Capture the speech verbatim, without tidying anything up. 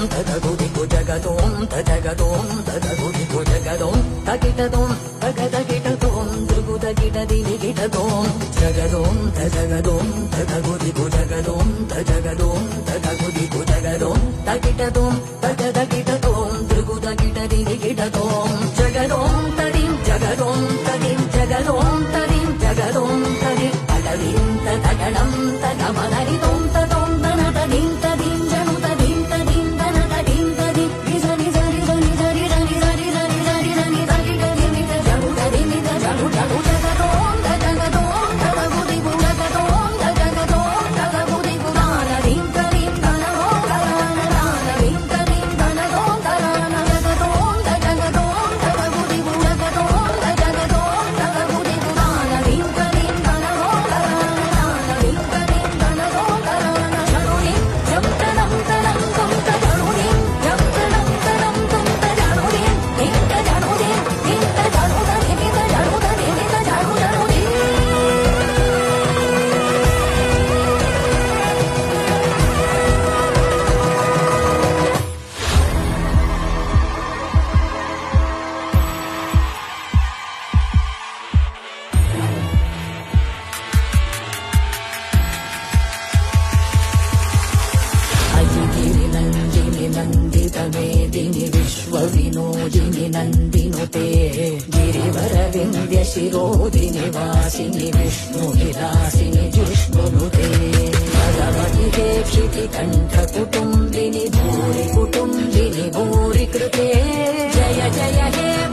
తదగుదిగు జగదోం తజగదోం తదగుదిగు జగదోం తగిటదోం తగదగిటదోం దృగుదగిటదిగిటదోం జగదోం తజగదోం తదగుదిగు జగదోం తజగదోం తదగుదిగు జగదోం తగిటదోం తగదగిటదోం దృగుదగిటదిగిటదోం జగదోం తదిం జగదోం తదిం జగదోం తదిం జగదోం తది తగదిం తగడం తగమదరిదోం తదోం దన తదిం తదిం జను తదిం తదిం దన తదిం తది నిజని జరి జని జరి జని జరి జని జరి జని జరి జని నిజ జను తది నిజ జను జను జగదోం జగదోం జగగుదిగు జగదోం జగదోం జగగుదిగు దానదిం తదిం దనగోం దన దానదిం తదిం దనగోం దన జగదోం జగదోం జగగుదిగు జగదోం జగదోం జగగుదిగు దానదిం తదిం దనగోం దన దానదిం తదిం దనగోం దన జనుని జంతనం తనం తుంత జనుని జంతనం తనం తుంత జనుని ఇంత జనుని ఇంత జనుని ఇంత జనుని ఇంత జనుని అజిగిరి నందిని నందిత మేదిని విశ్వ వినోదిని నందినుతే గిరివర వింధ్య శిరోదిని వాసిని విష్ణు విలాసిని జిష్ణునుతే భగవతి దేక్షితి కంఠ కుటుంబిని భూరి కుటుంబిని భూరి కృతే జయ జయ హే